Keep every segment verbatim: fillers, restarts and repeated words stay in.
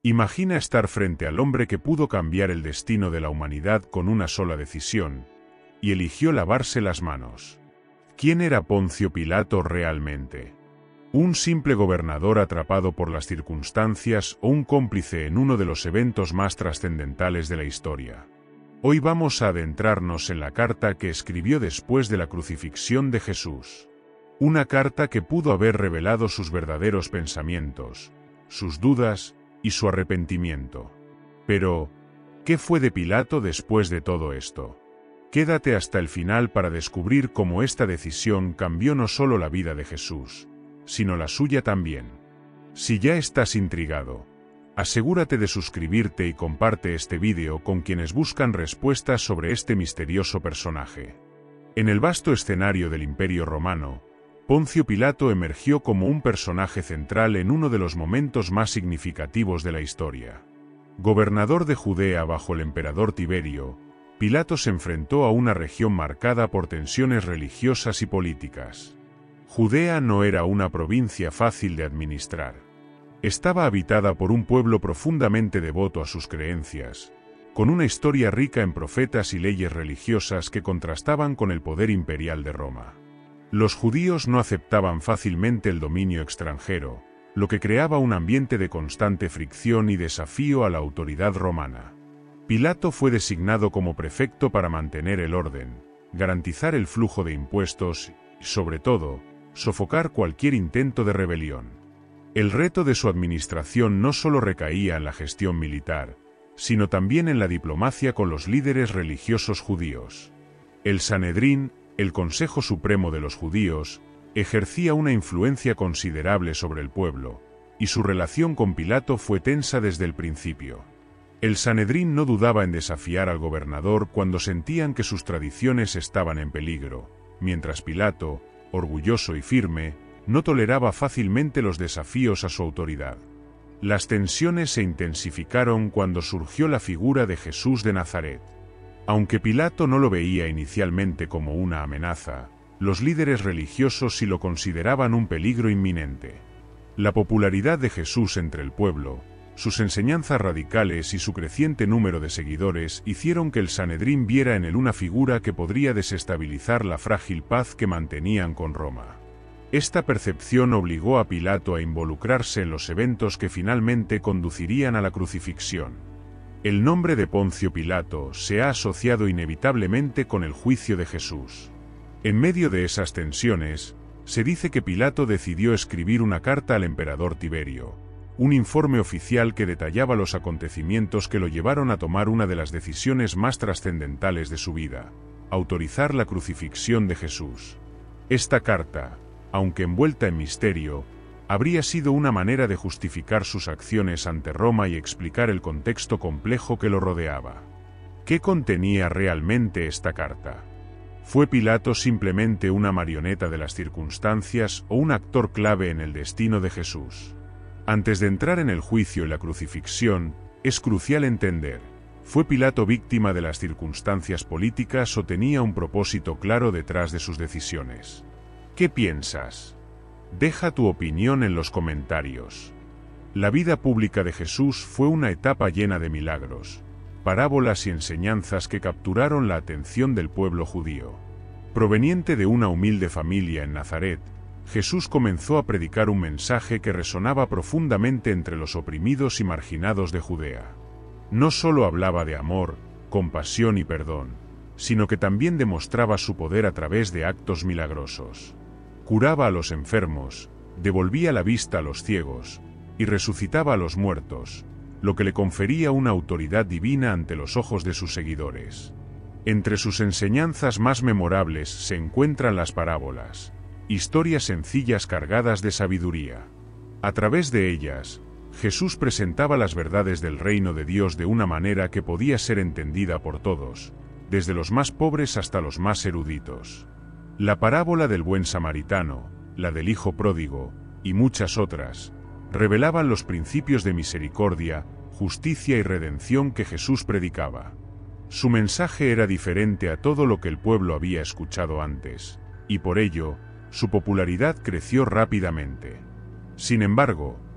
Imagina estar frente al hombre que pudo cambiar el destino de la humanidad con una sola decisión, y eligió lavarse las manos. ¿Quién era Poncio Pilato realmente? ¿Un simple gobernador atrapado por las circunstancias o un cómplice en uno de los eventos más trascendentales de la historia? Hoy vamos a adentrarnos en la carta que escribió después de la crucifixión de Jesús. Una carta que pudo haber revelado sus verdaderos pensamientos, sus dudas y su arrepentimiento. Pero, ¿qué fue de Pilato después de todo esto? Quédate hasta el final para descubrir cómo esta decisión cambió no solo la vida de Jesús, sino la suya también. Si ya estás intrigado, asegúrate de suscribirte y comparte este vídeo con quienes buscan respuestas sobre este misterioso personaje. En el vasto escenario del Imperio Romano, Poncio Pilato emergió como un personaje central en uno de los momentos más significativos de la historia. Gobernador de Judea bajo el emperador Tiberio, Pilato se enfrentó a una región marcada por tensiones religiosas y políticas. Judea no era una provincia fácil de administrar. Estaba habitada por un pueblo profundamente devoto a sus creencias, con una historia rica en profetas y leyes religiosas que contrastaban con el poder imperial de Roma. Los judíos no aceptaban fácilmente el dominio extranjero, lo que creaba un ambiente de constante fricción y desafío a la autoridad romana. Pilato fue designado como prefecto para mantener el orden, garantizar el flujo de impuestos y, sobre todo, sofocar cualquier intento de rebelión. El reto de su administración no solo recaía en la gestión militar, sino también en la diplomacia con los líderes religiosos judíos. El Sanedrín, el Consejo Supremo de los Judíos, ejercía una influencia considerable sobre el pueblo, y su relación con Pilato fue tensa desde el principio. El Sanedrín no dudaba en desafiar al gobernador cuando sentían que sus tradiciones estaban en peligro, mientras Pilato, orgulloso y firme, no toleraba fácilmente los desafíos a su autoridad. Las tensiones se intensificaron cuando surgió la figura de Jesús de Nazaret. Aunque Pilato no lo veía inicialmente como una amenaza, los líderes religiosos sí lo consideraban un peligro inminente. La popularidad de Jesús entre el pueblo, sus enseñanzas radicales y su creciente número de seguidores hicieron que el Sanedrín viera en él una figura que podría desestabilizar la frágil paz que mantenían con Roma. Esta percepción obligó a Pilato a involucrarse en los eventos que finalmente conducirían a la crucifixión. El nombre de Poncio Pilato se ha asociado inevitablemente con el juicio de Jesús. En medio de esas tensiones, se dice que Pilato decidió escribir una carta al emperador Tiberio, un informe oficial que detallaba los acontecimientos que lo llevaron a tomar una de las decisiones más trascendentales de su vida: autorizar la crucifixión de Jesús. Esta carta, aunque envuelta en misterio, habría sido una manera de justificar sus acciones ante Roma y explicar el contexto complejo que lo rodeaba. ¿Qué contenía realmente esta carta? ¿Fue Pilato simplemente una marioneta de las circunstancias o un actor clave en el destino de Jesús? Antes de entrar en el juicio y la crucifixión, es crucial entender: ¿fue Pilato víctima de las circunstancias políticas o tenía un propósito claro detrás de sus decisiones? ¿Qué piensas? Deja tu opinión en los comentarios. La vida pública de Jesús fue una etapa llena de milagros, parábolas y enseñanzas que capturaron la atención del pueblo judío. Proveniente de una humilde familia en Nazaret, Jesús comenzó a predicar un mensaje que resonaba profundamente entre los oprimidos y marginados de Judea. No solo hablaba de amor, compasión y perdón, sino que también demostraba su poder a través de actos milagrosos. Curaba a los enfermos, devolvía la vista a los ciegos, y resucitaba a los muertos, lo que le confería una autoridad divina ante los ojos de sus seguidores. Entre sus enseñanzas más memorables se encuentran las parábolas, historias sencillas cargadas de sabiduría. A través de ellas, Jesús presentaba las verdades del reino de Dios de una manera que podía ser entendida por todos, desde los más pobres hasta los más eruditos. La parábola del buen samaritano, la del hijo pródigo, y muchas otras, revelaban los principios de misericordia, justicia y redención que Jesús predicaba. Su mensaje era diferente a todo lo que el pueblo había escuchado antes, y por ello, su popularidad creció rápidamente. Sin embargo,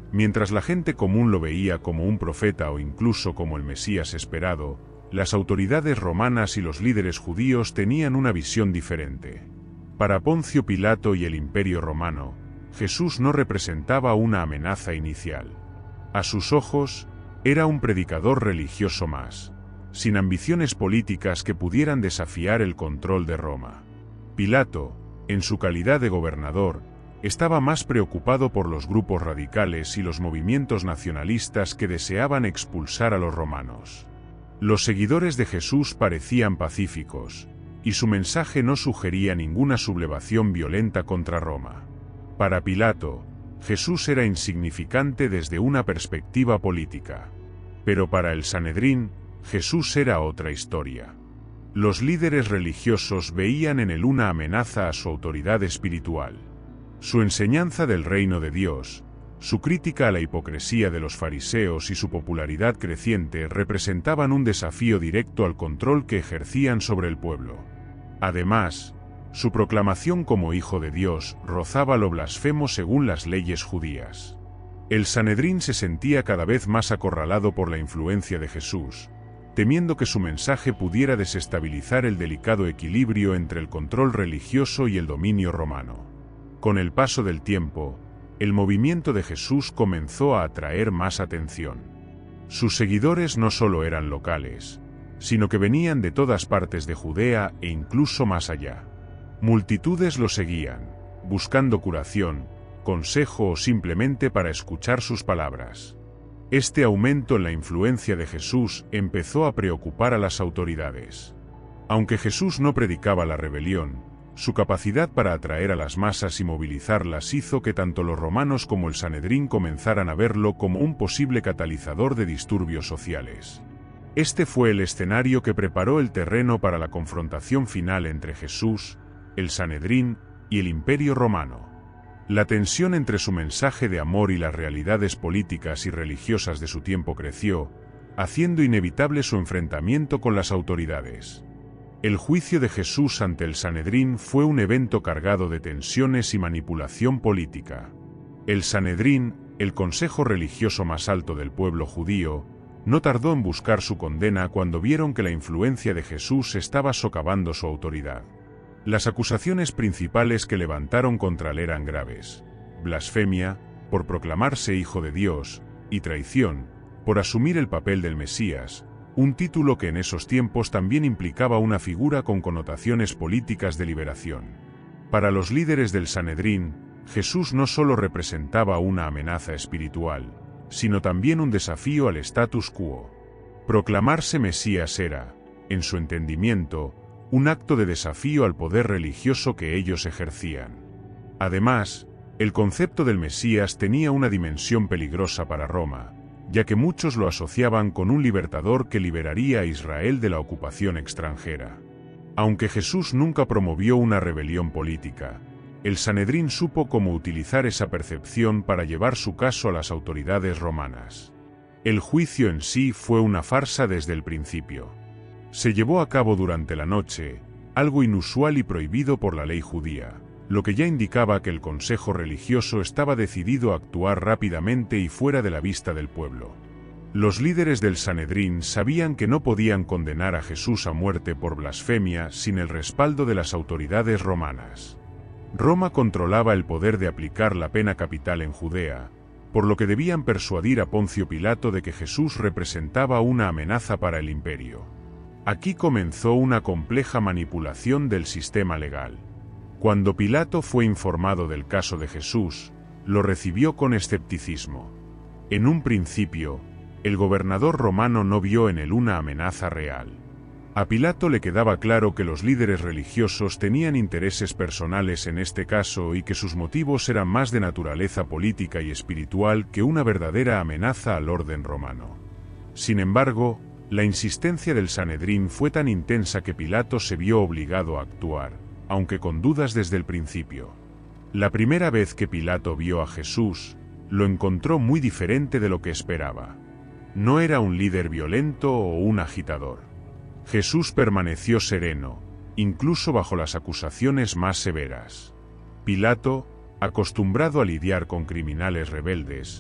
Mientras la gente común lo veía como un profeta o incluso como el Mesías esperado, las autoridades romanas y los líderes judíos tenían una visión diferente. Para Poncio Pilato y el Imperio Romano, Jesús no representaba una amenaza inicial. A sus ojos, era un predicador religioso más, sin ambiciones políticas que pudieran desafiar el control de Roma. Pilato, en su calidad de gobernador, estaba más preocupado por los grupos radicales y los movimientos nacionalistas que deseaban expulsar a los romanos. Los seguidores de Jesús parecían pacíficos, y su mensaje no sugería ninguna sublevación violenta contra Roma. Para Pilato, Jesús era insignificante desde una perspectiva política. Pero para el Sanedrín, Jesús era otra historia. Los líderes religiosos veían en él una amenaza a su autoridad espiritual. Su enseñanza del reino de Dios, su crítica a la hipocresía de los fariseos y su popularidad creciente representaban un desafío directo al control que ejercían sobre el pueblo. Además, su proclamación como hijo de Dios rozaba lo blasfemo según las leyes judías. El Sanedrín se sentía cada vez más acorralado por la influencia de Jesús, temiendo que su mensaje pudiera desestabilizar el delicado equilibrio entre el control religioso y el dominio romano. Con el paso del tiempo, el movimiento de Jesús comenzó a atraer más atención. Sus seguidores no solo eran locales, sino que venían de todas partes de Judea e incluso más allá. Multitudes lo seguían, buscando curación, consejo o simplemente para escuchar sus palabras. Este aumento en la influencia de Jesús empezó a preocupar a las autoridades. Aunque Jesús no predicaba la rebelión, su capacidad para atraer a las masas y movilizarlas hizo que tanto los romanos como el Sanedrín comenzaran a verlo como un posible catalizador de disturbios sociales. Este fue el escenario que preparó el terreno para la confrontación final entre Jesús, el Sanedrín y el Imperio Romano. La tensión entre su mensaje de amor y las realidades políticas y religiosas de su tiempo creció, haciendo inevitable su enfrentamiento con las autoridades. El juicio de Jesús ante el Sanedrín fue un evento cargado de tensiones y manipulación política. El Sanedrín, el consejo religioso más alto del pueblo judío, no tardó en buscar su condena cuando vieron que la influencia de Jesús estaba socavando su autoridad. Las acusaciones principales que levantaron contra él eran graves: blasfemia, por proclamarse hijo de Dios, y traición, por asumir el papel del Mesías, un título que en esos tiempos también implicaba una figura con connotaciones políticas de liberación. Para los líderes del Sanedrín, Jesús no solo representaba una amenaza espiritual, sino también un desafío al status quo. Proclamarse Mesías era, en su entendimiento, un acto de desafío al poder religioso que ellos ejercían. Además, el concepto del Mesías tenía una dimensión peligrosa para Roma, ya que muchos lo asociaban con un libertador que liberaría a Israel de la ocupación extranjera. Aunque Jesús nunca promovió una rebelión política, el Sanedrín supo cómo utilizar esa percepción para llevar su caso a las autoridades romanas. El juicio en sí fue una farsa desde el principio. Se llevó a cabo durante la noche, algo inusual y prohibido por la ley judía, lo que ya indicaba que el consejo religioso estaba decidido a actuar rápidamente y fuera de la vista del pueblo. Los líderes del Sanedrín sabían que no podían condenar a Jesús a muerte por blasfemia sin el respaldo de las autoridades romanas. Roma controlaba el poder de aplicar la pena capital en Judea, por lo que debían persuadir a Poncio Pilato de que Jesús representaba una amenaza para el imperio. Aquí comenzó una compleja manipulación del sistema legal. Cuando Pilato fue informado del caso de Jesús, lo recibió con escepticismo. En un principio, el gobernador romano no vio en él una amenaza real. A Pilato le quedaba claro que los líderes religiosos tenían intereses personales en este caso y que sus motivos eran más de naturaleza política y espiritual que una verdadera amenaza al orden romano. Sin embargo, la insistencia del Sanedrín fue tan intensa que Pilato se vio obligado a actuar, aunque con dudas desde el principio. La primera vez que Pilato vio a Jesús, lo encontró muy diferente de lo que esperaba. No era un líder violento o un agitador. Jesús permaneció sereno, incluso bajo las acusaciones más severas. Pilato, acostumbrado a lidiar con criminales rebeldes,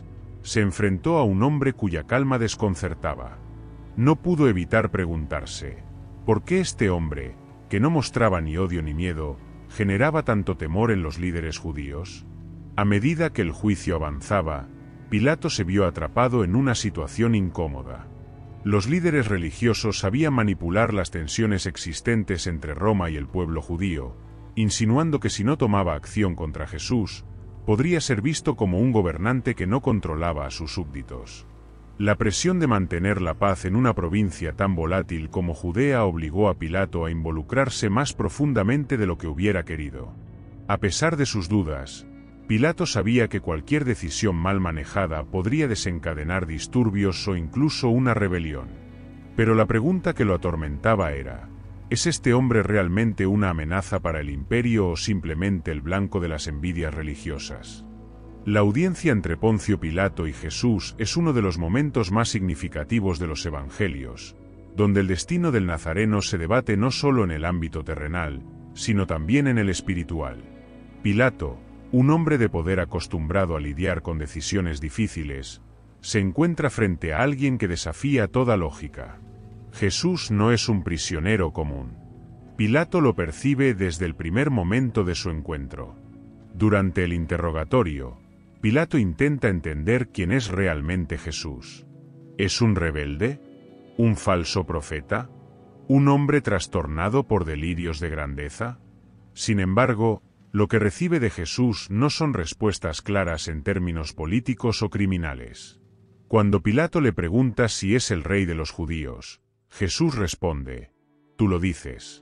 se enfrentó a un hombre cuya calma desconcertaba. No pudo evitar preguntarse, ¿por qué este hombre, que no mostraba ni odio ni miedo, generaba tanto temor en los líderes judíos? A medida que el juicio avanzaba, Pilato se vio atrapado en una situación incómoda. Los líderes religiosos sabían manipular las tensiones existentes entre Roma y el pueblo judío, insinuando que si no tomaba acción contra Jesús, podría ser visto como un gobernante que no controlaba a sus súbditos. La presión de mantener la paz en una provincia tan volátil como Judea obligó a Pilato a involucrarse más profundamente de lo que hubiera querido. A pesar de sus dudas, Pilato sabía que cualquier decisión mal manejada podría desencadenar disturbios o incluso una rebelión. Pero la pregunta que lo atormentaba era, ¿es este hombre realmente una amenaza para el imperio o simplemente el blanco de las envidias religiosas? La audiencia entre Poncio Pilato y Jesús es uno de los momentos más significativos de los evangelios, donde el destino del nazareno se debate no solo en el ámbito terrenal, sino también en el espiritual. Pilato, un hombre de poder acostumbrado a lidiar con decisiones difíciles, se encuentra frente a alguien que desafía toda lógica. Jesús no es un prisionero común. Pilato lo percibe desde el primer momento de su encuentro. Durante el interrogatorio, Pilato intenta entender quién es realmente Jesús. ¿Es un rebelde? ¿Un falso profeta? ¿Un hombre trastornado por delirios de grandeza? Sin embargo, lo que recibe de Jesús no son respuestas claras en términos políticos o criminales. Cuando Pilato le pregunta si es el rey de los judíos, Jesús responde, «Tú lo dices».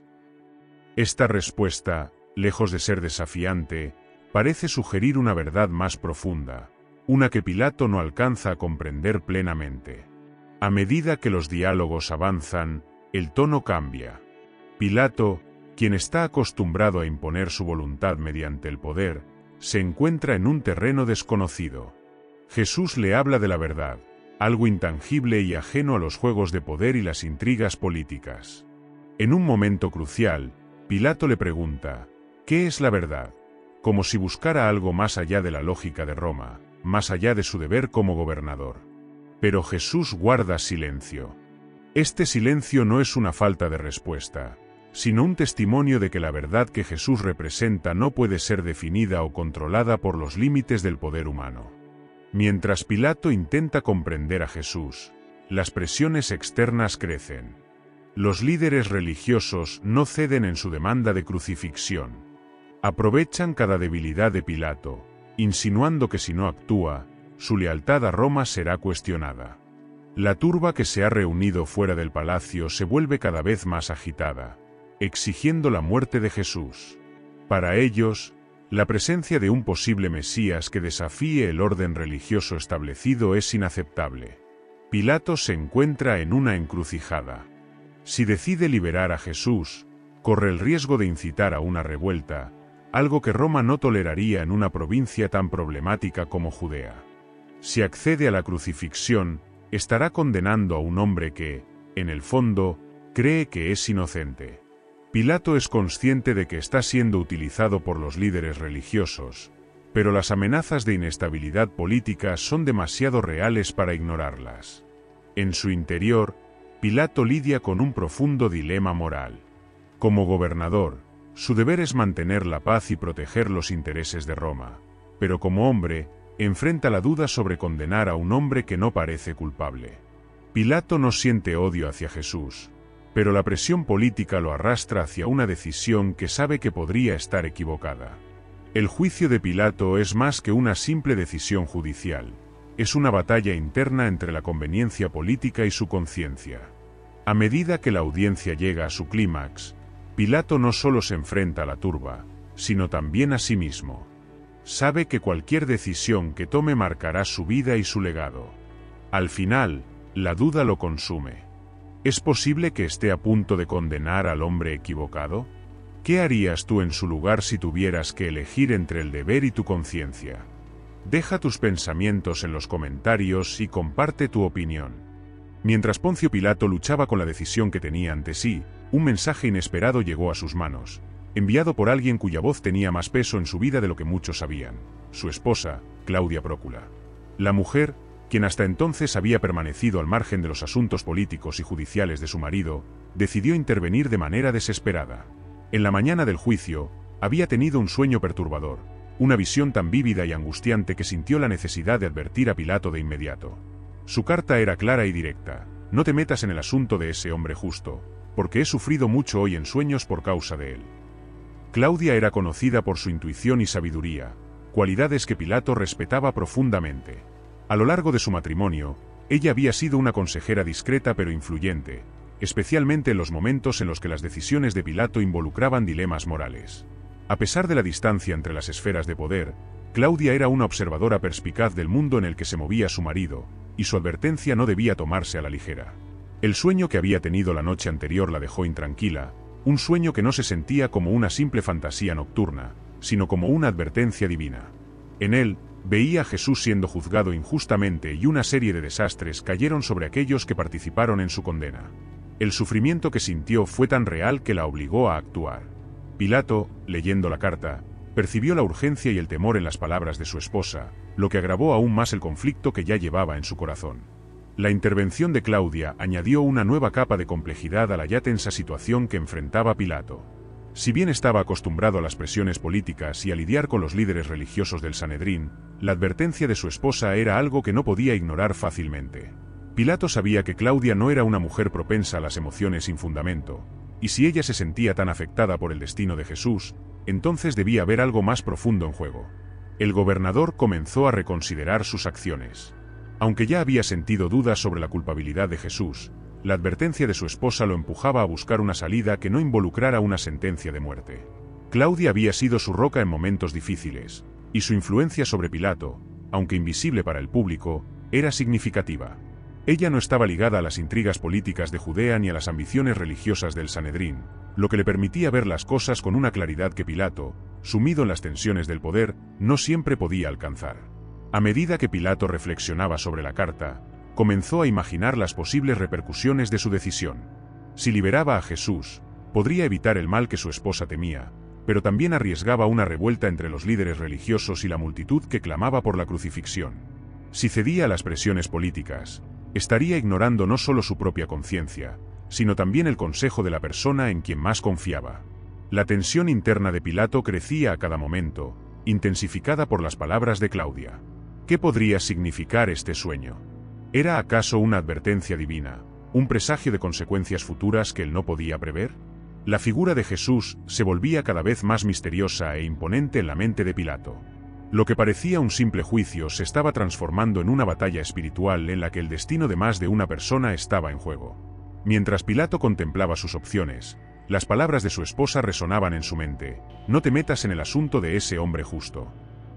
Esta respuesta, lejos de ser desafiante, parece sugerir una verdad más profunda, una que Pilato no alcanza a comprender plenamente. A medida que los diálogos avanzan, el tono cambia. Pilato, quien está acostumbrado a imponer su voluntad mediante el poder, se encuentra en un terreno desconocido. Jesús le habla de la verdad, algo intangible y ajeno a los juegos de poder y las intrigas políticas. En un momento crucial, Pilato le pregunta, ¿qué es la verdad? Como si buscara algo más allá de la lógica de Roma, más allá de su deber como gobernador. Pero Jesús guarda silencio. Este silencio no es una falta de respuesta, sino un testimonio de que la verdad que Jesús representa no puede ser definida o controlada por los límites del poder humano. Mientras Pilato intenta comprender a Jesús, las presiones externas crecen. Los líderes religiosos no ceden en su demanda de crucifixión. Aprovechan cada debilidad de Pilato, insinuando que si no actúa, su lealtad a Roma será cuestionada. La turba que se ha reunido fuera del palacio se vuelve cada vez más agitada, exigiendo la muerte de Jesús. Para ellos, la presencia de un posible Mesías que desafíe el orden religioso establecido es inaceptable. Pilato se encuentra en una encrucijada. Si decide liberar a Jesús, corre el riesgo de incitar a una revuelta, algo que Roma no toleraría en una provincia tan problemática como Judea. Si accede a la crucifixión, estará condenando a un hombre que, en el fondo, cree que es inocente. Pilato es consciente de que está siendo utilizado por los líderes religiosos, pero las amenazas de inestabilidad política son demasiado reales para ignorarlas. En su interior, Pilato lidia con un profundo dilema moral. Como gobernador, su deber es mantener la paz y proteger los intereses de Roma, pero como hombre, enfrenta la duda sobre condenar a un hombre que no parece culpable. Pilato no siente odio hacia Jesús, pero la presión política lo arrastra hacia una decisión que sabe que podría estar equivocada. El juicio de Pilato es más que una simple decisión judicial, es una batalla interna entre la conveniencia política y su conciencia. A medida que la audiencia llega a su clímax, Pilato no solo se enfrenta a la turba, sino también a sí mismo. Sabe que cualquier decisión que tome marcará su vida y su legado. Al final, la duda lo consume. ¿Es posible que esté a punto de condenar al hombre equivocado? ¿Qué harías tú en su lugar si tuvieras que elegir entre el deber y tu conciencia? Deja tus pensamientos en los comentarios y comparte tu opinión. Mientras Poncio Pilato luchaba con la decisión que tenía ante sí, un mensaje inesperado llegó a sus manos, enviado por alguien cuya voz tenía más peso en su vida de lo que muchos sabían, su esposa, Claudia Prócula. La mujer, quien hasta entonces había permanecido al margen de los asuntos políticos y judiciales de su marido, decidió intervenir de manera desesperada. En la mañana del juicio, había tenido un sueño perturbador, una visión tan vívida y angustiante que sintió la necesidad de advertir a Pilato de inmediato. Su carta era clara y directa: no te metas en el asunto de ese hombre justo, porque he sufrido mucho hoy en sueños por causa de él. Claudia era conocida por su intuición y sabiduría, cualidades que Pilato respetaba profundamente. A lo largo de su matrimonio, ella había sido una consejera discreta pero influyente, especialmente en los momentos en los que las decisiones de Pilato involucraban dilemas morales. A pesar de la distancia entre las esferas de poder, Claudia era una observadora perspicaz del mundo en el que se movía su marido, y su advertencia no debía tomarse a la ligera. El sueño que había tenido la noche anterior la dejó intranquila, un sueño que no se sentía como una simple fantasía nocturna, sino como una advertencia divina. En él, veía a Jesús siendo juzgado injustamente y una serie de desastres cayeron sobre aquellos que participaron en su condena. El sufrimiento que sintió fue tan real que la obligó a actuar. Pilato, leyendo la carta, percibió la urgencia y el temor en las palabras de su esposa, lo que agravó aún más el conflicto que ya llevaba en su corazón. La intervención de Claudia añadió una nueva capa de complejidad a la ya tensa situación que enfrentaba Pilato. Si bien estaba acostumbrado a las presiones políticas y a lidiar con los líderes religiosos del Sanedrín, la advertencia de su esposa era algo que no podía ignorar fácilmente. Pilato sabía que Claudia no era una mujer propensa a las emociones sin fundamento, y si ella se sentía tan afectada por el destino de Jesús, entonces debía haber algo más profundo en juego. El gobernador comenzó a reconsiderar sus acciones. Aunque ya había sentido dudas sobre la culpabilidad de Jesús, la advertencia de su esposa lo empujaba a buscar una salida que no involucrara una sentencia de muerte. Claudia había sido su roca en momentos difíciles, y su influencia sobre Pilato, aunque invisible para el público, era significativa. Ella no estaba ligada a las intrigas políticas de Judea ni a las ambiciones religiosas del Sanedrín, lo que le permitía ver las cosas con una claridad que Pilato, sumido en las tensiones del poder, no siempre podía alcanzar. A medida que Pilato reflexionaba sobre la carta, comenzó a imaginar las posibles repercusiones de su decisión. Si liberaba a Jesús, podría evitar el mal que su esposa temía, pero también arriesgaba una revuelta entre los líderes religiosos y la multitud que clamaba por la crucifixión. Si cedía a las presiones políticas, estaría ignorando no solo su propia conciencia, sino también el consejo de la persona en quien más confiaba. La tensión interna de Pilato crecía a cada momento, intensificada por las palabras de Claudia. ¿Qué podría significar este sueño? ¿Era acaso una advertencia divina, un presagio de consecuencias futuras que él no podía prever? La figura de Jesús se volvía cada vez más misteriosa e imponente en la mente de Pilato. Lo que parecía un simple juicio se estaba transformando en una batalla espiritual en la que el destino de más de una persona estaba en juego. Mientras Pilato contemplaba sus opciones, las palabras de su esposa resonaban en su mente: no te metas en el asunto de ese hombre justo.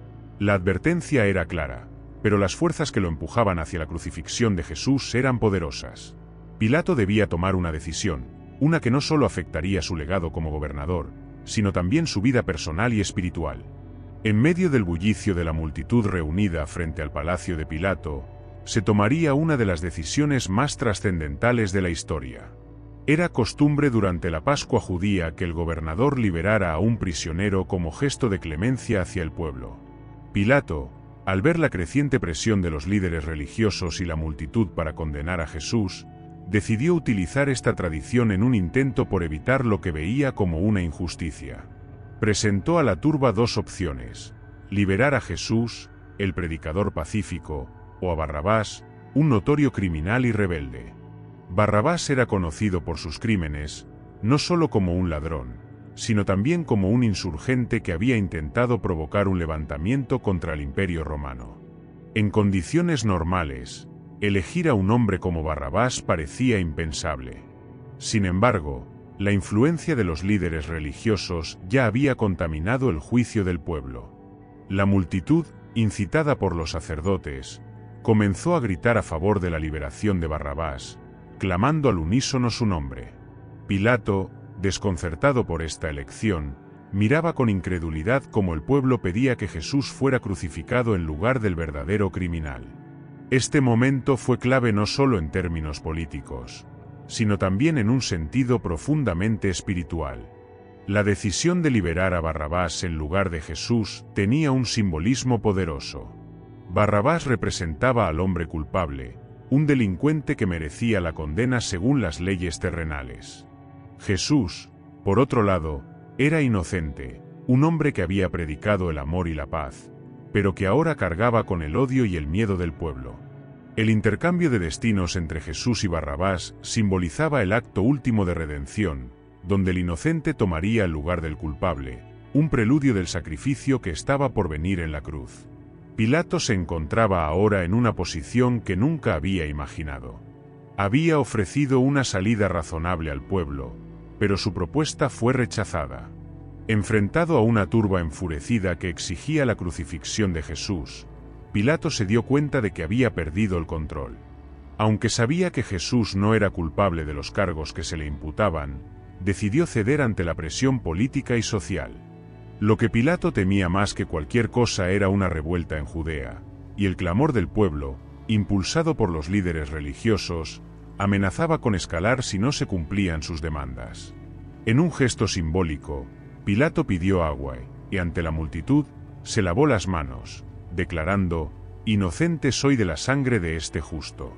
La advertencia era clara, pero las fuerzas que lo empujaban hacia la crucifixión de Jesús eran poderosas. Pilato debía tomar una decisión, una que no solo afectaría su legado como gobernador, sino también su vida personal y espiritual. En medio del bullicio de la multitud reunida frente al palacio de Pilato, se tomaría una de las decisiones más trascendentales de la historia. Era costumbre durante la Pascua judía que el gobernador liberara a un prisionero como gesto de clemencia hacia el pueblo. Pilato, al ver la creciente presión de los líderes religiosos y la multitud para condenar a Jesús, decidió utilizar esta tradición en un intento por evitar lo que veía como una injusticia. Presentó a la turba dos opciones: liberar a Jesús, el predicador pacífico, o a Barrabás, un notorio criminal y rebelde. Barrabás era conocido por sus crímenes, no solo como un ladrón, sino también como un insurgente que había intentado provocar un levantamiento contra el Imperio Romano. En condiciones normales, elegir a un hombre como Barrabás parecía impensable. Sin embargo, la influencia de los líderes religiosos ya había contaminado el juicio del pueblo. La multitud, incitada por los sacerdotes, comenzó a gritar a favor de la liberación de Barrabás, clamando al unísono su nombre. Pilato, desconcertado por esta elección, miraba con incredulidad cómo el pueblo pedía que Jesús fuera crucificado en lugar del verdadero criminal. Este momento fue clave no solo en términos políticos, sino también en un sentido profundamente espiritual. La decisión de liberar a Barrabás en lugar de Jesús tenía un simbolismo poderoso. Barrabás representaba al hombre culpable, un delincuente que merecía la condena según las leyes terrenales. Jesús, por otro lado, era inocente, un hombre que había predicado el amor y la paz, pero que ahora cargaba con el odio y el miedo del pueblo. El intercambio de destinos entre Jesús y Barrabás simbolizaba el acto último de redención, donde el inocente tomaría el lugar del culpable, un preludio del sacrificio que estaba por venir en la cruz. Pilato se encontraba ahora en una posición que nunca había imaginado. Había ofrecido una salida razonable al pueblo, pero su propuesta fue rechazada. Enfrentado a una turba enfurecida que exigía la crucifixión de Jesús, Pilato se dio cuenta de que había perdido el control. Aunque sabía que Jesús no era culpable de los cargos que se le imputaban, decidió ceder ante la presión política y social. Lo que Pilato temía más que cualquier cosa era una revuelta en Judea, y el clamor del pueblo, impulsado por los líderes religiosos, amenazaba con escalar si no se cumplían sus demandas. En un gesto simbólico, Pilato pidió agua, y ante la multitud, se lavó las manos, declarando: «Inocente soy de la sangre de este justo».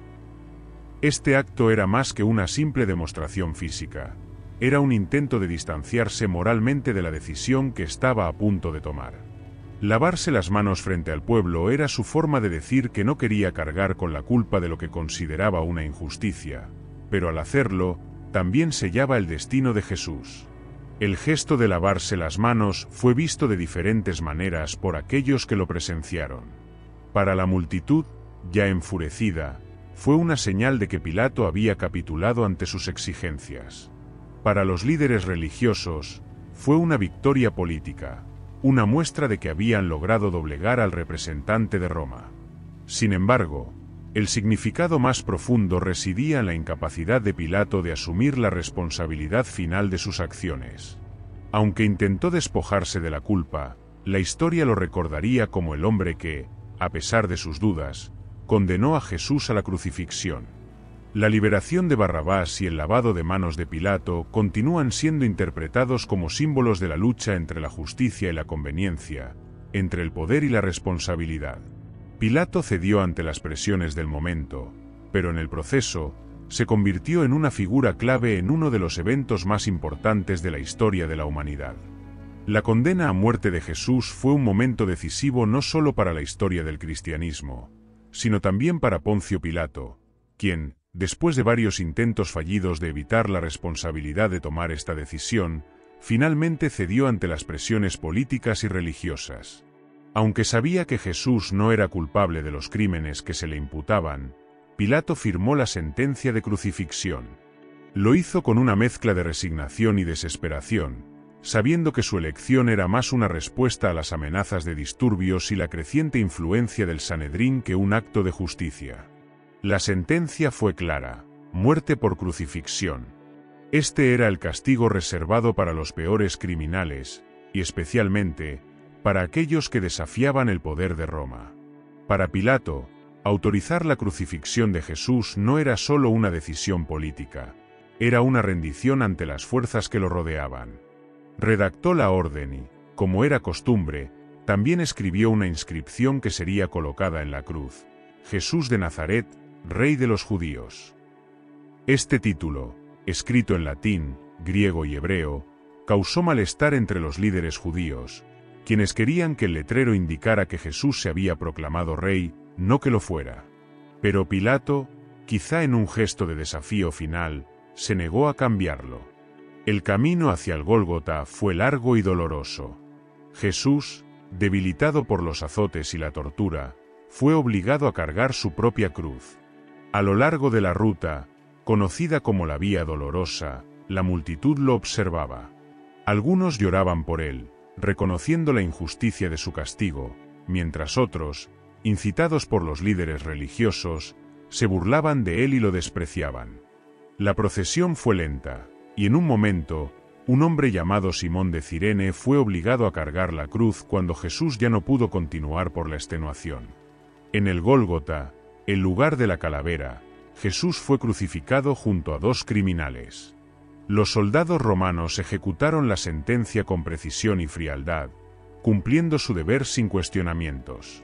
Este acto era más que una simple demostración física. Era un intento de distanciarse moralmente de la decisión que estaba a punto de tomar. Lavarse las manos frente al pueblo era su forma de decir que no quería cargar con la culpa de lo que consideraba una injusticia, pero al hacerlo, también sellaba el destino de Jesús. El gesto de lavarse las manos fue visto de diferentes maneras por aquellos que lo presenciaron. Para la multitud, ya enfurecida, fue una señal de que Pilato había capitulado ante sus exigencias. Para los líderes religiosos, fue una victoria política, una muestra de que habían logrado doblegar al representante de Roma. Sin embargo, el significado más profundo residía en la incapacidad de Pilato de asumir la responsabilidad final de sus acciones. Aunque intentó despojarse de la culpa, la historia lo recordaría como el hombre que, a pesar de sus dudas, condenó a Jesús a la crucifixión. La liberación de Barrabás y el lavado de manos de Pilato continúan siendo interpretados como símbolos de la lucha entre la justicia y la conveniencia, entre el poder y la responsabilidad. Pilato cedió ante las presiones del momento, pero en el proceso, se convirtió en una figura clave en uno de los eventos más importantes de la historia de la humanidad. La condena a muerte de Jesús fue un momento decisivo no solo para la historia del cristianismo, sino también para Poncio Pilato, quien, después de varios intentos fallidos de evitar la responsabilidad de tomar esta decisión, finalmente cedió ante las presiones políticas y religiosas. Aunque sabía que Jesús no era culpable de los crímenes que se le imputaban, Pilato firmó la sentencia de crucifixión. Lo hizo con una mezcla de resignación y desesperación, sabiendo que su elección era más una respuesta a las amenazas de disturbios y la creciente influencia del Sanedrín que un acto de justicia. La sentencia fue clara: muerte por crucifixión. Este era el castigo reservado para los peores criminales, y especialmente, para aquellos que desafiaban el poder de Roma. Para Pilato, autorizar la crucifixión de Jesús no era solo una decisión política, era una rendición ante las fuerzas que lo rodeaban. Redactó la orden y, como era costumbre, también escribió una inscripción que sería colocada en la cruz: Jesús de Nazaret, Rey de los Judíos. Este título, escrito en latín, griego y hebreo, causó malestar entre los líderes judíos, quienes querían que el letrero indicara que Jesús se había proclamado rey, no que lo fuera. Pero Pilato, quizá en un gesto de desafío final, se negó a cambiarlo. El camino hacia el Gólgota fue largo y doloroso. Jesús, debilitado por los azotes y la tortura, fue obligado a cargar su propia cruz. A lo largo de la ruta, conocida como la Vía Dolorosa, la multitud lo observaba. Algunos lloraban por él, reconociendo la injusticia de su castigo, mientras otros, incitados por los líderes religiosos, se burlaban de él y lo despreciaban. La procesión fue lenta, y en un momento, un hombre llamado Simón de Cirene fue obligado a cargar la cruz cuando Jesús ya no pudo continuar por la extenuación. En el Gólgota, el lugar de la calavera, Jesús fue crucificado junto a dos criminales. Los soldados romanos ejecutaron la sentencia con precisión y frialdad, cumpliendo su deber sin cuestionamientos.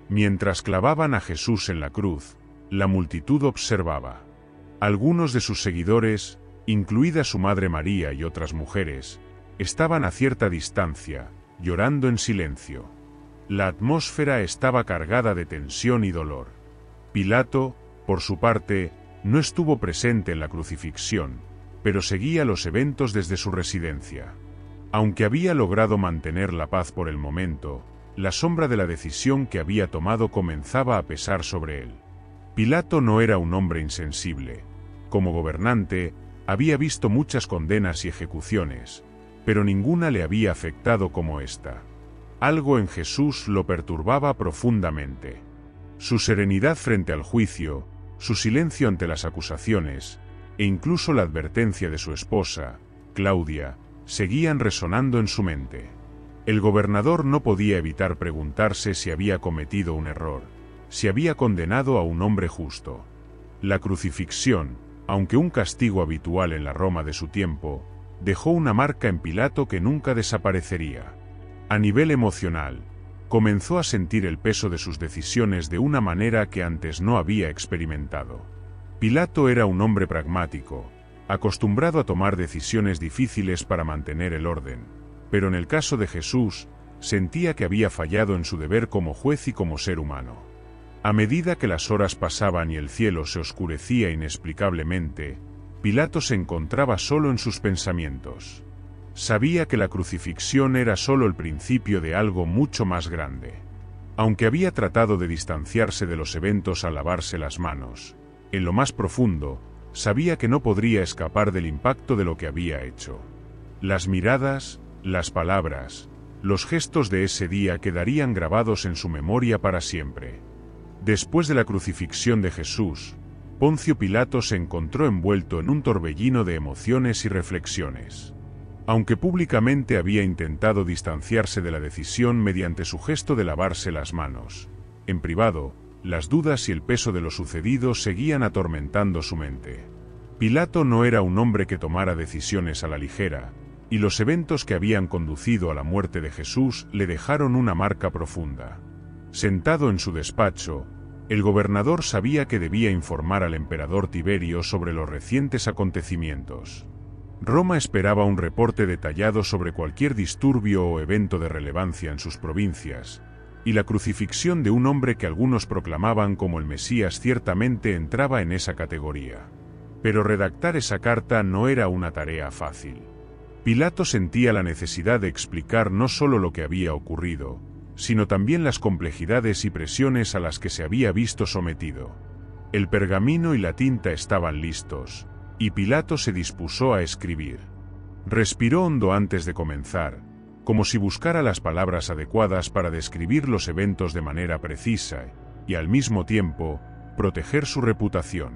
Mientras clavaban a Jesús en la cruz, la multitud observaba. Algunos de sus seguidores, incluida su madre María y otras mujeres, estaban a cierta distancia, llorando en silencio. La atmósfera estaba cargada de tensión y dolor. Pilato, por su parte, no estuvo presente en la crucifixión, pero seguía los eventos desde su residencia. Aunque había logrado mantener la paz por el momento, la sombra de la decisión que había tomado comenzaba a pesar sobre él. Pilato no era un hombre insensible. Como gobernante, había visto muchas condenas y ejecuciones, pero ninguna le había afectado como esta. Algo en Jesús lo perturbaba profundamente. Su serenidad frente al juicio, su silencio ante las acusaciones, e incluso la advertencia de su esposa, Claudia, seguían resonando en su mente. El gobernador no podía evitar preguntarse si había cometido un error, si había condenado a un hombre justo. La crucifixión, aunque un castigo habitual en la Roma de su tiempo, dejó una marca en Pilato que nunca desaparecería. A nivel emocional, comenzó a sentir el peso de sus decisiones de una manera que antes no había experimentado. Pilato era un hombre pragmático, acostumbrado a tomar decisiones difíciles para mantener el orden, pero en el caso de Jesús, sentía que había fallado en su deber como juez y como ser humano. A medida que las horas pasaban y el cielo se oscurecía inexplicablemente, Pilato se encontraba solo en sus pensamientos. Sabía que la crucifixión era solo el principio de algo mucho más grande. Aunque había tratado de distanciarse de los eventos al lavarse las manos, en lo más profundo, sabía que no podría escapar del impacto de lo que había hecho. Las miradas, las palabras, los gestos de ese día quedarían grabados en su memoria para siempre. Después de la crucifixión de Jesús, Poncio Pilato se encontró envuelto en un torbellino de emociones y reflexiones. Aunque públicamente había intentado distanciarse de la decisión mediante su gesto de lavarse las manos, en privado, las dudas y el peso de lo sucedido seguían atormentando su mente. Pilato no era un hombre que tomara decisiones a la ligera, y los eventos que habían conducido a la muerte de Jesús le dejaron una marca profunda. Sentado en su despacho, el gobernador sabía que debía informar al emperador Tiberio sobre los recientes acontecimientos. Roma esperaba un reporte detallado sobre cualquier disturbio o evento de relevancia en sus provincias, y la crucifixión de un hombre que algunos proclamaban como el Mesías ciertamente entraba en esa categoría. Pero redactar esa carta no era una tarea fácil. Pilato sentía la necesidad de explicar no solo lo que había ocurrido, sino también las complejidades y presiones a las que se había visto sometido. El pergamino y la tinta estaban listos, y Pilato se dispuso a escribir. Respiró hondo antes de comenzar, como si buscara las palabras adecuadas para describir los eventos de manera precisa, y al mismo tiempo, proteger su reputación.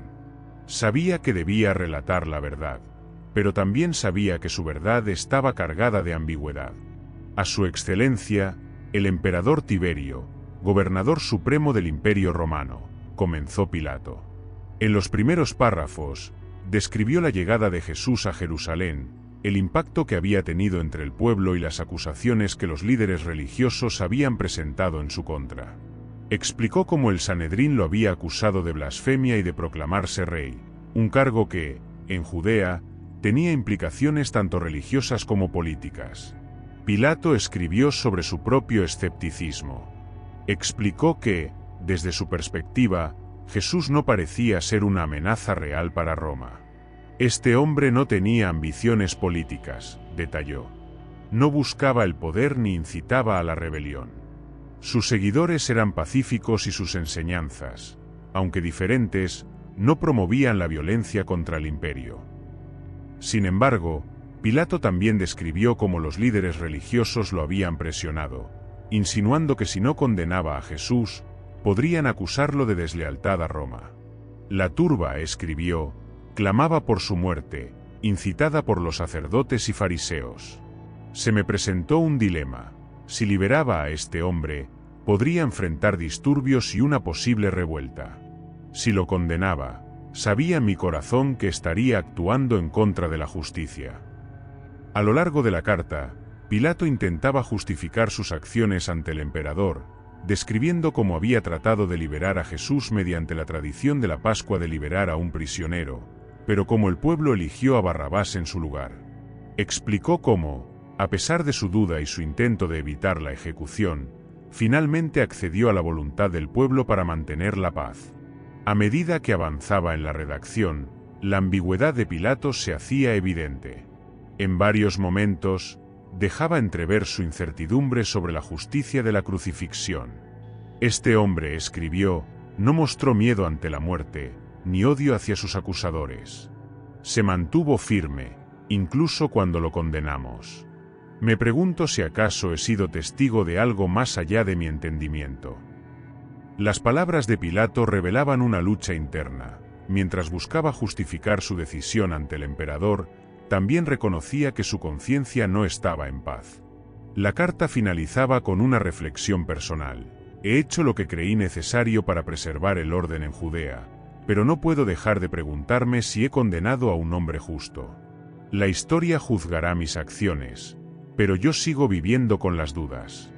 Sabía que debía relatar la verdad, pero también sabía que su verdad estaba cargada de ambigüedad. A su excelencia, el emperador Tiberio, gobernador supremo del Imperio Romano, comenzó Pilato. En los primeros párrafos, describió la llegada de Jesús a Jerusalén, el impacto que había tenido entre el pueblo y las acusaciones que los líderes religiosos habían presentado en su contra. Explicó cómo el Sanedrín lo había acusado de blasfemia y de proclamarse rey, un cargo que, en Judea, tenía implicaciones tanto religiosas como políticas. Pilato escribió sobre su propio escepticismo. Explicó que, desde su perspectiva, Jesús no parecía ser una amenaza real para Roma. Este hombre no tenía ambiciones políticas, detalló. No buscaba el poder ni incitaba a la rebelión. Sus seguidores eran pacíficos y sus enseñanzas, aunque diferentes, no promovían la violencia contra el imperio. Sin embargo, Pilato también describió cómo los líderes religiosos lo habían presionado, insinuando que si no condenaba a Jesús, podrían acusarlo de deslealtad a Roma. La turba, escribió, clamaba por su muerte, incitada por los sacerdotes y fariseos. Se me presentó un dilema. Si liberaba a este hombre, podría enfrentar disturbios y una posible revuelta. Si lo condenaba, sabía en mi corazón que estaría actuando en contra de la justicia. A lo largo de la carta, Pilato intentaba justificar sus acciones ante el emperador, describiendo cómo había tratado de liberar a Jesús mediante la tradición de la Pascua de liberar a un prisionero, pero como el pueblo eligió a Barrabás en su lugar. Explicó cómo, a pesar de su duda y su intento de evitar la ejecución, finalmente accedió a la voluntad del pueblo para mantener la paz. A medida que avanzaba en la redacción, la ambigüedad de Pilato se hacía evidente. En varios momentos, dejaba entrever su incertidumbre sobre la justicia de la crucifixión. Este hombre, escribió, no mostró miedo ante la muerte, ni odio hacia sus acusadores. Se mantuvo firme, incluso cuando lo condenamos. Me pregunto si acaso he sido testigo de algo más allá de mi entendimiento. Las palabras de Pilato revelaban una lucha interna. Mientras buscaba justificar su decisión ante el emperador, también reconocía que su conciencia no estaba en paz. La carta finalizaba con una reflexión personal. He hecho lo que creí necesario para preservar el orden en Judea, pero no puedo dejar de preguntarme si he condenado a un hombre justo. La historia juzgará mis acciones, pero yo sigo viviendo con las dudas.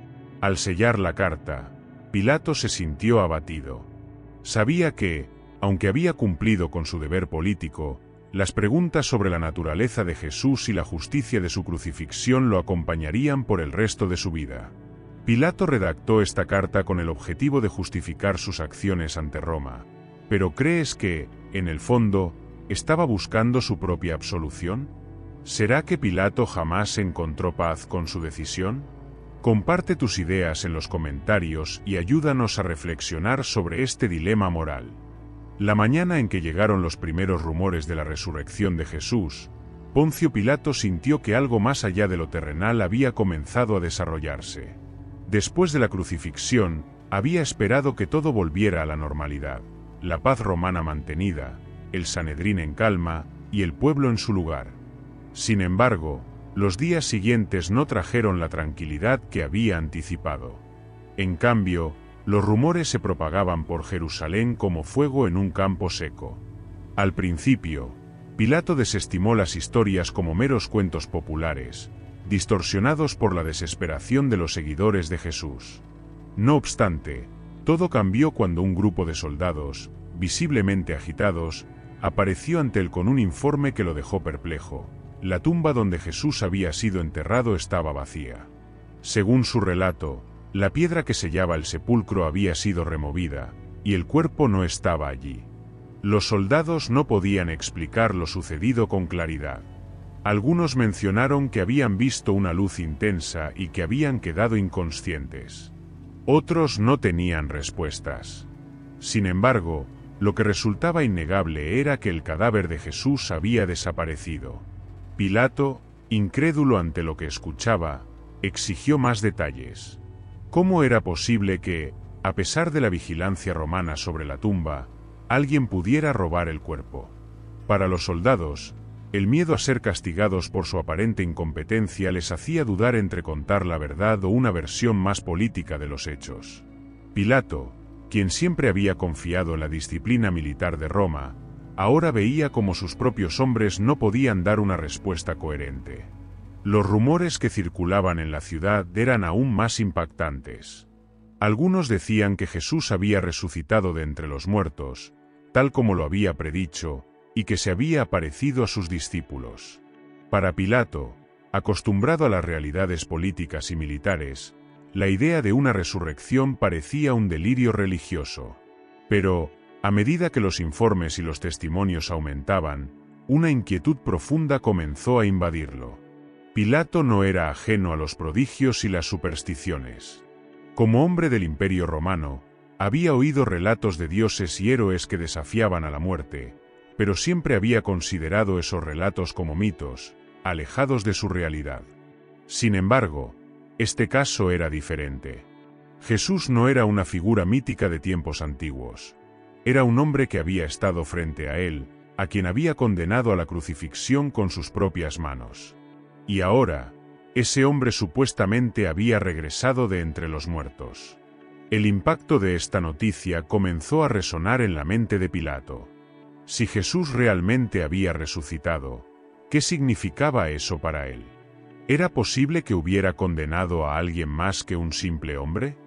Al sellar la carta, Pilato se sintió abatido. Sabía que, aunque había cumplido con su deber político, las preguntas sobre la naturaleza de Jesús y la justicia de su crucifixión lo acompañarían por el resto de su vida. Pilato redactó esta carta con el objetivo de justificar sus acciones ante Roma. ¿Pero crees que, en el fondo, estaba buscando su propia absolución? ¿Será que Pilato jamás encontró paz con su decisión? Comparte tus ideas en los comentarios y ayúdanos a reflexionar sobre este dilema moral. La mañana en que llegaron los primeros rumores de la resurrección de Jesús, Poncio Pilato sintió que algo más allá de lo terrenal había comenzado a desarrollarse. Después de la crucifixión, había esperado que todo volviera a la normalidad, la paz romana mantenida, el Sanedrín en calma y el pueblo en su lugar. Sin embargo, los días siguientes no trajeron la tranquilidad que había anticipado. En cambio, los rumores se propagaban por Jerusalén como fuego en un campo seco. Al principio, Pilato desestimó las historias como meros cuentos populares, distorsionados por la desesperación de los seguidores de Jesús. No obstante, todo cambió cuando un grupo de soldados, visiblemente agitados, apareció ante él con un informe que lo dejó perplejo. La tumba donde Jesús había sido enterrado estaba vacía. Según su relato, la piedra que sellaba el sepulcro había sido removida, y el cuerpo no estaba allí. Los soldados no podían explicar lo sucedido con claridad. Algunos mencionaron que habían visto una luz intensa y que habían quedado inconscientes. Otros no tenían respuestas. Sin embargo, lo que resultaba innegable era que el cadáver de Jesús había desaparecido. Pilato, incrédulo ante lo que escuchaba, exigió más detalles. ¿Cómo era posible que, a pesar de la vigilancia romana sobre la tumba, alguien pudiera robar el cuerpo? Para los soldados, el miedo a ser castigados por su aparente incompetencia les hacía dudar entre contar la verdad o una versión más política de los hechos. Pilato, quien siempre había confiado en la disciplina militar de Roma, ahora veía como sus propios hombres no podían dar una respuesta coherente. Los rumores que circulaban en la ciudad eran aún más impactantes. Algunos decían que Jesús había resucitado de entre los muertos, tal como lo había predicho, y que se había aparecido a sus discípulos. Para Pilato, acostumbrado a las realidades políticas y militares, la idea de una resurrección parecía un delirio religioso. Pero, a medida que los informes y los testimonios aumentaban, una inquietud profunda comenzó a invadirlo. Pilato no era ajeno a los prodigios y las supersticiones. Como hombre del Imperio Romano, había oído relatos de dioses y héroes que desafiaban a la muerte, pero siempre había considerado esos relatos como mitos, alejados de su realidad. Sin embargo, este caso era diferente. Jesús no era una figura mítica de tiempos antiguos. Era un hombre que había estado frente a él, a quien había condenado a la crucifixión con sus propias manos. Y ahora, ese hombre supuestamente había regresado de entre los muertos. El impacto de esta noticia comenzó a resonar en la mente de Pilato. Si Jesús realmente había resucitado, ¿qué significaba eso para él? ¿Era posible que hubiera condenado a alguien más que un simple hombre?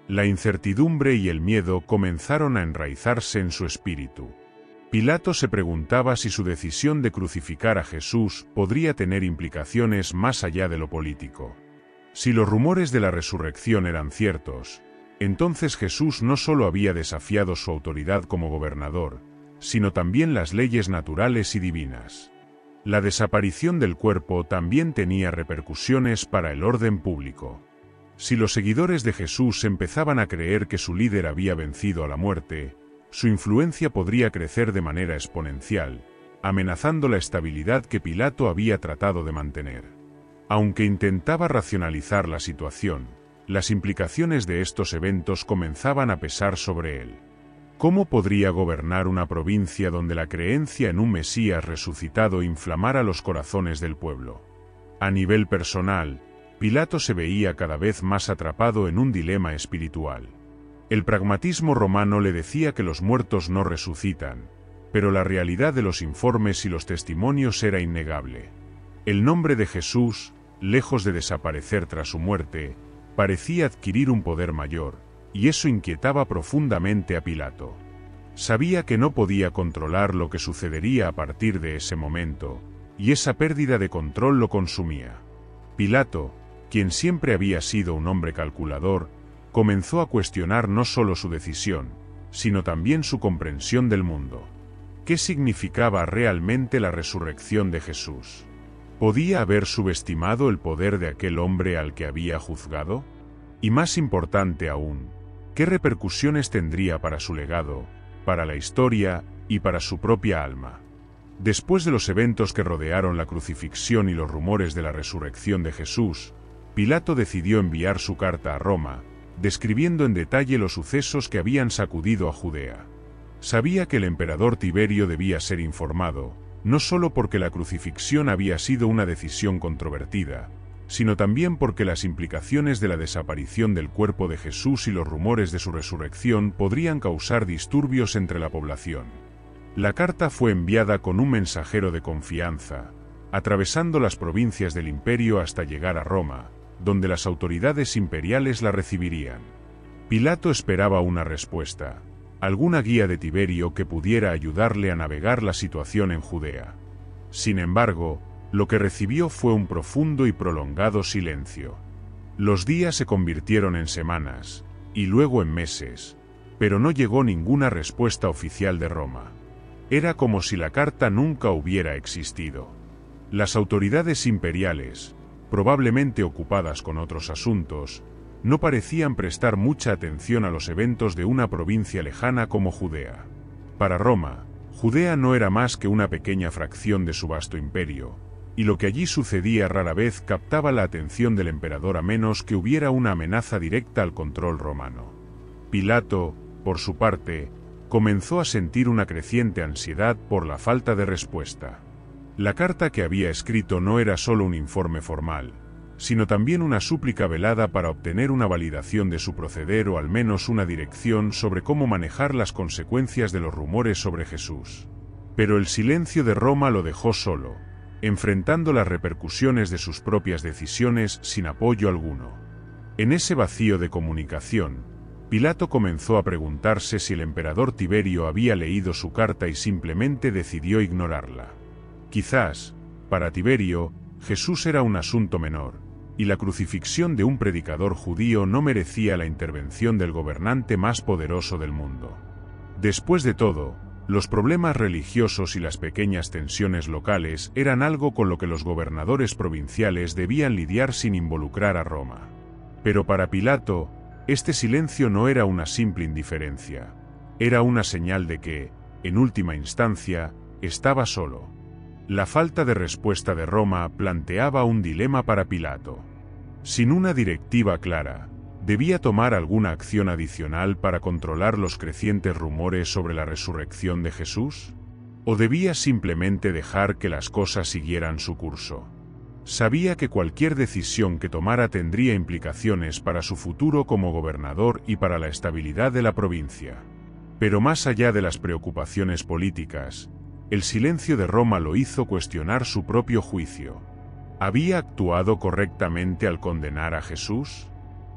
La incertidumbre y el miedo comenzaron a enraizarse en su espíritu. Pilato se preguntaba si su decisión de crucificar a Jesús podría tener implicaciones más allá de lo político. Si los rumores de la resurrección eran ciertos, entonces Jesús no solo había desafiado su autoridad como gobernador, sino también las leyes naturales y divinas. La desaparición del cuerpo también tenía repercusiones para el orden público. Si los seguidores de Jesús empezaban a creer que su líder había vencido a la muerte, su influencia podría crecer de manera exponencial, amenazando la estabilidad que Pilato había tratado de mantener. Aunque intentaba racionalizar la situación, las implicaciones de estos eventos comenzaban a pesar sobre él. ¿Cómo podría gobernar una provincia donde la creencia en un Mesías resucitado inflamara los corazones del pueblo? A nivel personal, Pilato se veía cada vez más atrapado en un dilema espiritual. El pragmatismo romano le decía que los muertos no resucitan, pero la realidad de los informes y los testimonios era innegable. El nombre de Jesús, lejos de desaparecer tras su muerte, parecía adquirir un poder mayor, y eso inquietaba profundamente a Pilato. Sabía que no podía controlar lo que sucedería a partir de ese momento, y esa pérdida de control lo consumía. Pilato, quien siempre había sido un hombre calculador, comenzó a cuestionar no solo su decisión, sino también su comprensión del mundo. ¿Qué significaba realmente la resurrección de Jesús? ¿Podía haber subestimado el poder de aquel hombre al que había juzgado? Y más importante aún, ¿qué repercusiones tendría para su legado, para la historia y para su propia alma? Después de los eventos que rodearon la crucifixión y los rumores de la resurrección de Jesús, Pilato decidió enviar su carta a Roma, describiendo en detalle los sucesos que habían sacudido a Judea. Sabía que el emperador Tiberio debía ser informado, no solo porque la crucifixión había sido una decisión controvertida, sino también porque las implicaciones de la desaparición del cuerpo de Jesús y los rumores de su resurrección podrían causar disturbios entre la población. La carta fue enviada con un mensajero de confianza, atravesando las provincias del imperio hasta llegar a Roma, donde las autoridades imperiales la recibirían. Pilato esperaba una respuesta, alguna guía de Tiberio que pudiera ayudarle a navegar la situación en Judea. Sin embargo, lo que recibió fue un profundo y prolongado silencio. Los días se convirtieron en semanas, y luego en meses, pero no llegó ninguna respuesta oficial de Roma. Era como si la carta nunca hubiera existido. Las autoridades imperiales, probablemente ocupadas con otros asuntos, no parecían prestar mucha atención a los eventos de una provincia lejana como Judea. Para Roma, Judea no era más que una pequeña fracción de su vasto imperio, y lo que allí sucedía rara vez captaba la atención del emperador a menos que hubiera una amenaza directa al control romano. Pilato, por su parte, comenzó a sentir una creciente ansiedad por la falta de respuesta. La carta que había escrito no era solo un informe formal, sino también una súplica velada para obtener una validación de su proceder o al menos una dirección sobre cómo manejar las consecuencias de los rumores sobre Jesús. Pero el silencio de Roma lo dejó solo, enfrentando las repercusiones de sus propias decisiones sin apoyo alguno. En ese vacío de comunicación, Pilato comenzó a preguntarse si el emperador Tiberio había leído su carta y simplemente decidió ignorarla. Quizás, para Tiberio, Jesús era un asunto menor, y la crucifixión de un predicador judío no merecía la intervención del gobernante más poderoso del mundo. Después de todo, los problemas religiosos y las pequeñas tensiones locales eran algo con lo que los gobernadores provinciales debían lidiar sin involucrar a Roma. Pero para Pilato, este silencio no era una simple indiferencia, era una señal de que, en última instancia, estaba solo. La falta de respuesta de Roma planteaba un dilema para Pilato. Sin una directiva clara, ¿debía tomar alguna acción adicional para controlar los crecientes rumores sobre la resurrección de Jesús? ¿O debía simplemente dejar que las cosas siguieran su curso? Sabía que cualquier decisión que tomara tendría implicaciones para su futuro como gobernador y para la estabilidad de la provincia. Pero más allá de las preocupaciones políticas, el silencio de Roma lo hizo cuestionar su propio juicio. ¿Había actuado correctamente al condenar a Jesús?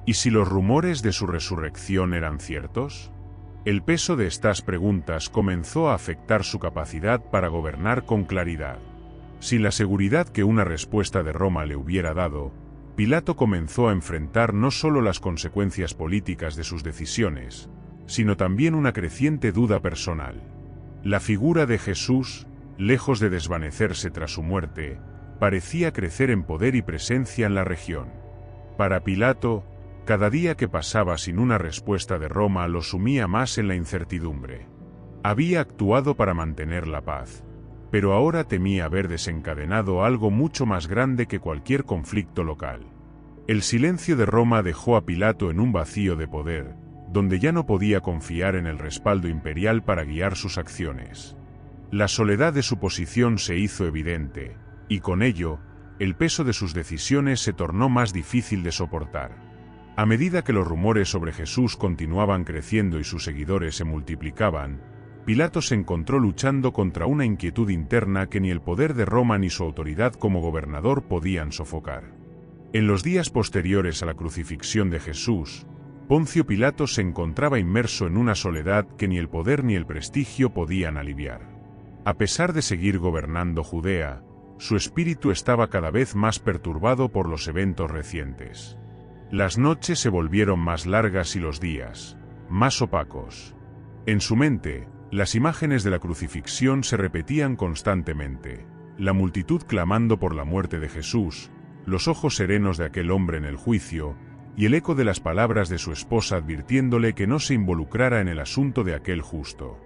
¿Y si los rumores de su resurrección eran ciertos? El peso de estas preguntas comenzó a afectar su capacidad para gobernar con claridad. Sin la seguridad que una respuesta de Roma le hubiera dado, Pilato comenzó a enfrentar no solo las consecuencias políticas de sus decisiones, sino también una creciente duda personal. La figura de Jesús, lejos de desvanecerse tras su muerte, parecía crecer en poder y presencia en la región. Para Pilato, cada día que pasaba sin una respuesta de Roma lo sumía más en la incertidumbre. Había actuado para mantener la paz, pero ahora temía haber desencadenado algo mucho más grande que cualquier conflicto local. El silencio de Roma dejó a Pilato en un vacío de poder, donde ya no podía confiar en el respaldo imperial para guiar sus acciones. La soledad de su posición se hizo evidente, y con ello, el peso de sus decisiones se tornó más difícil de soportar. A medida que los rumores sobre Jesús continuaban creciendo y sus seguidores se multiplicaban, Pilato se encontró luchando contra una inquietud interna que ni el poder de Roma ni su autoridad como gobernador podían sofocar. En los días posteriores a la crucifixión de Jesús, Poncio Pilato se encontraba inmerso en una soledad que ni el poder ni el prestigio podían aliviar. A pesar de seguir gobernando Judea, su espíritu estaba cada vez más perturbado por los eventos recientes. Las noches se volvieron más largas y los días, más opacos. En su mente, las imágenes de la crucifixión se repetían constantemente, la multitud clamando por la muerte de Jesús, los ojos serenos de aquel hombre en el juicio, y el eco de las palabras de su esposa advirtiéndole que no se involucrara en el asunto de aquel justo.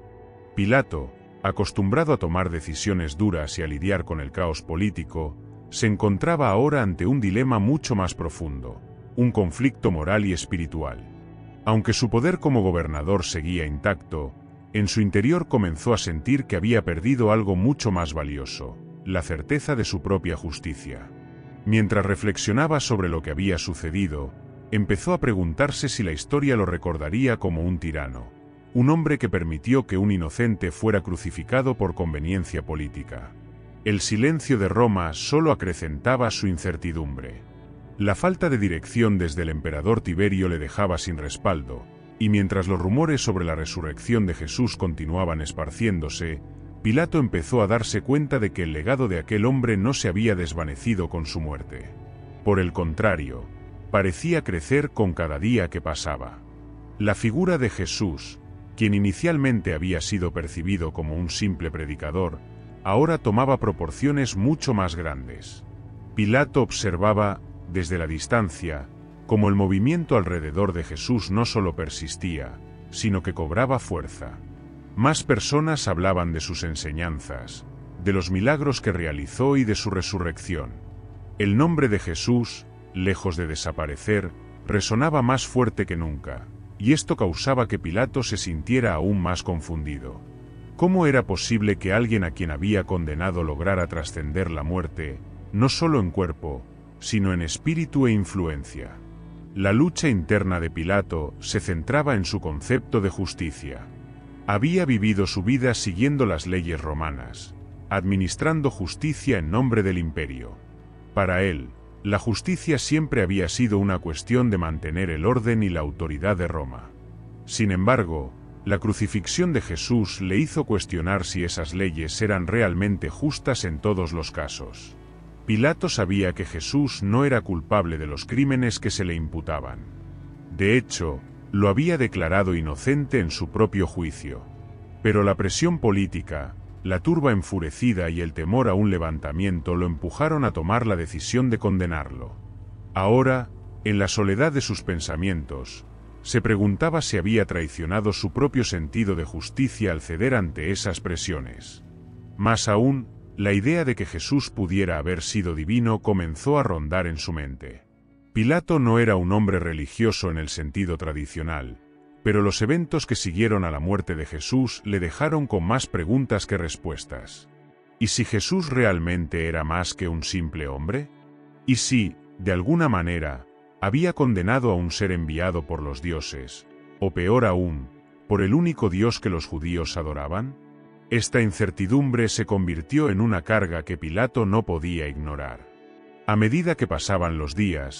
Pilato, acostumbrado a tomar decisiones duras y a lidiar con el caos político, se encontraba ahora ante un dilema mucho más profundo, un conflicto moral y espiritual. Aunque su poder como gobernador seguía intacto, en su interior comenzó a sentir que había perdido algo mucho más valioso, la certeza de su propia justicia. Mientras reflexionaba sobre lo que había sucedido, empezó a preguntarse si la historia lo recordaría como un tirano, un hombre que permitió que un inocente fuera crucificado por conveniencia política. El silencio de Roma solo acrecentaba su incertidumbre. La falta de dirección desde el emperador Tiberio le dejaba sin respaldo, y mientras los rumores sobre la resurrección de Jesús continuaban esparciéndose, Pilato empezó a darse cuenta de que el legado de aquel hombre no se había desvanecido con su muerte. Por el contrario, parecía crecer con cada día que pasaba. La figura de Jesús, quien inicialmente había sido percibido como un simple predicador, ahora tomaba proporciones mucho más grandes. Pilato observaba, desde la distancia, cómo el movimiento alrededor de Jesús no solo persistía, sino que cobraba fuerza. Más personas hablaban de sus enseñanzas, de los milagros que realizó y de su resurrección. El nombre de Jesús, lejos de desaparecer, resonaba más fuerte que nunca, y esto causaba que Pilato se sintiera aún más confundido. ¿Cómo era posible que alguien a quien había condenado lograra trascender la muerte, no solo en cuerpo, sino en espíritu e influencia? La lucha interna de Pilato se centraba en su concepto de justicia. Había vivido su vida siguiendo las leyes romanas, administrando justicia en nombre del imperio. Para él, la justicia siempre había sido una cuestión de mantener el orden y la autoridad de Roma. Sin embargo, la crucifixión de Jesús le hizo cuestionar si esas leyes eran realmente justas en todos los casos. Pilato sabía que Jesús no era culpable de los crímenes que se le imputaban. De hecho, lo había declarado inocente en su propio juicio. Pero la presión política, la turba enfurecida y el temor a un levantamiento lo empujaron a tomar la decisión de condenarlo. Ahora, en la soledad de sus pensamientos, se preguntaba si había traicionado su propio sentido de justicia al ceder ante esas presiones. Más aún, la idea de que Jesús pudiera haber sido divino comenzó a rondar en su mente. Pilato no era un hombre religioso en el sentido tradicional, pero los eventos que siguieron a la muerte de Jesús le dejaron con más preguntas que respuestas. ¿Y si Jesús realmente era más que un simple hombre? ¿Y si, de alguna manera, había condenado a un ser enviado por los dioses, o peor aún, por el único Dios que los judíos adoraban? Esta incertidumbre se convirtió en una carga que Pilato no podía ignorar. A medida que pasaban los días,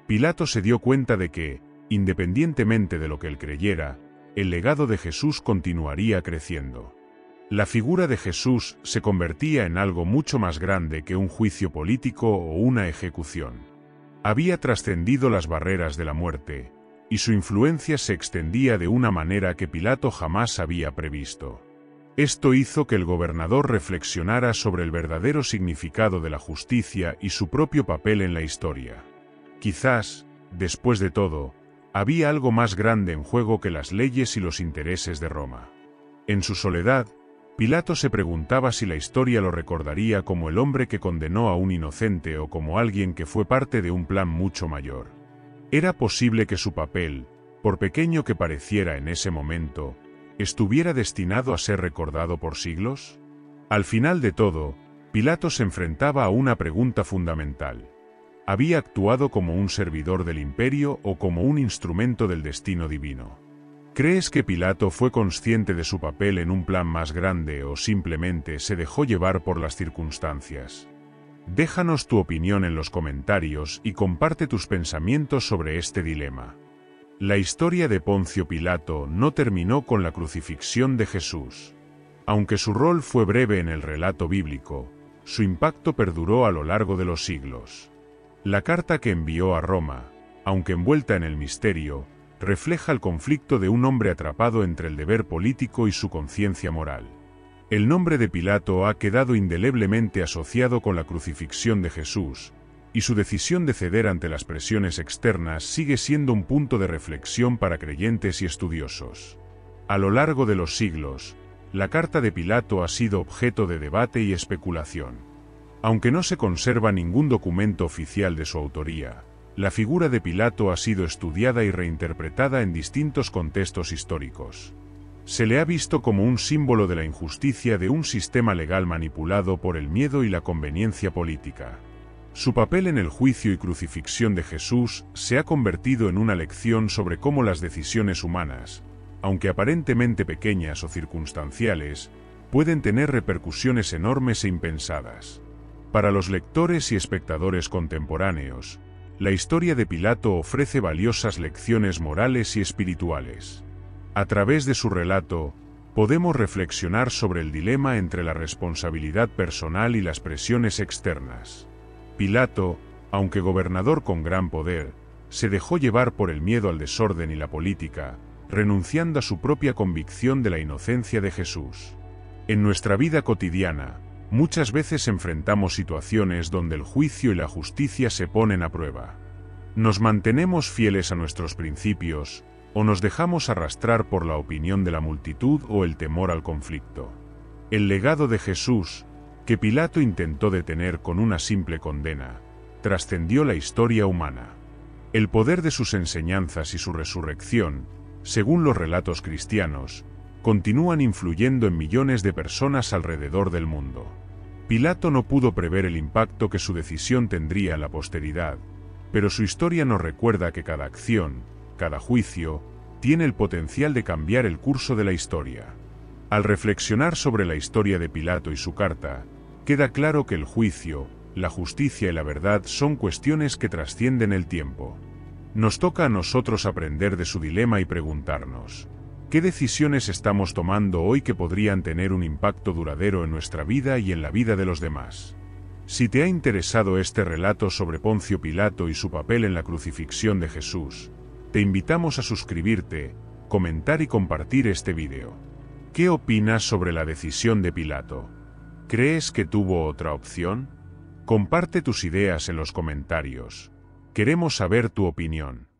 Pilato se dio cuenta de que, independientemente de lo que él creyera, el legado de Jesús continuaría creciendo. La figura de Jesús se convertía en algo mucho más grande que un juicio político o una ejecución. Había trascendido las barreras de la muerte, y su influencia se extendía de una manera que Pilato jamás había previsto. Esto hizo que el gobernador reflexionara sobre el verdadero significado de la justicia y su propio papel en la historia. Quizás, después de todo, había algo más grande en juego que las leyes y los intereses de Roma. En su soledad, Pilato se preguntaba si la historia lo recordaría como el hombre que condenó a un inocente o como alguien que fue parte de un plan mucho mayor. ¿Era posible que su papel, por pequeño que pareciera en ese momento, estuviera destinado a ser recordado por siglos? Al final de todo, Pilato se enfrentaba a una pregunta fundamental. ¿Había actuado como un servidor del imperio o como un instrumento del destino divino? ¿Crees que Pilato fue consciente de su papel en un plan más grande o simplemente se dejó llevar por las circunstancias? Déjanos tu opinión en los comentarios y comparte tus pensamientos sobre este dilema. La historia de Poncio Pilato no terminó con la crucifixión de Jesús. Aunque su rol fue breve en el relato bíblico, su impacto perduró a lo largo de los siglos. La carta que envió a Roma, aunque envuelta en el misterio, refleja el conflicto de un hombre atrapado entre el deber político y su conciencia moral. El nombre de Pilato ha quedado indeleblemente asociado con la crucifixión de Jesús, y su decisión de ceder ante las presiones externas sigue siendo un punto de reflexión para creyentes y estudiosos. A lo largo de los siglos, la carta de Pilato ha sido objeto de debate y especulación. Aunque no se conserva ningún documento oficial de su autoría, la figura de Pilato ha sido estudiada y reinterpretada en distintos contextos históricos. Se le ha visto como un símbolo de la injusticia de un sistema legal manipulado por el miedo y la conveniencia política. Su papel en el juicio y crucifixión de Jesús se ha convertido en una lección sobre cómo las decisiones humanas, aunque aparentemente pequeñas o circunstanciales, pueden tener repercusiones enormes e impensadas. Para los lectores y espectadores contemporáneos, la historia de Pilato ofrece valiosas lecciones morales y espirituales. A través de su relato, podemos reflexionar sobre el dilema entre la responsabilidad personal y las presiones externas. Pilato, aunque gobernador con gran poder, se dejó llevar por el miedo al desorden y la política, renunciando a su propia convicción de la inocencia de Jesús. En nuestra vida cotidiana, muchas veces enfrentamos situaciones donde el juicio y la justicia se ponen a prueba. ¿Nos mantenemos fieles a nuestros principios, o nos dejamos arrastrar por la opinión de la multitud o el temor al conflicto? El legado de Jesús, que Pilato intentó detener con una simple condena, trascendió la historia humana. El poder de sus enseñanzas y su resurrección, según los relatos cristianos, continúan influyendo en millones de personas alrededor del mundo. Pilato no pudo prever el impacto que su decisión tendría en la posteridad, pero su historia nos recuerda que cada acción, cada juicio, tiene el potencial de cambiar el curso de la historia. Al reflexionar sobre la historia de Pilato y su carta, queda claro que el juicio, la justicia y la verdad son cuestiones que trascienden el tiempo. Nos toca a nosotros aprender de su dilema y preguntarnos: ¿qué decisiones estamos tomando hoy que podrían tener un impacto duradero en nuestra vida y en la vida de los demás? Si te ha interesado este relato sobre Poncio Pilato y su papel en la crucifixión de Jesús, te invitamos a suscribirte, comentar y compartir este vídeo. ¿Qué opinas sobre la decisión de Pilato? ¿Crees que tuvo otra opción? Comparte tus ideas en los comentarios. Queremos saber tu opinión.